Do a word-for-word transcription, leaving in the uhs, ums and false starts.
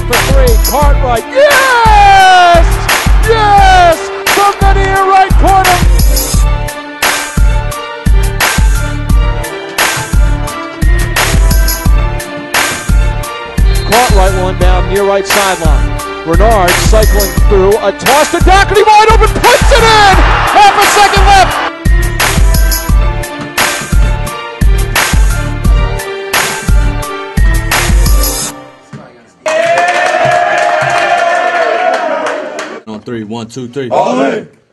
for three. Cartwright. Yes! Yes! From the near right corner. Cartwright one down near right sideline. Bernard cycling through, a toss to Doherty, wide open, puts it in! Half a second left! On three, one, two, three. All in.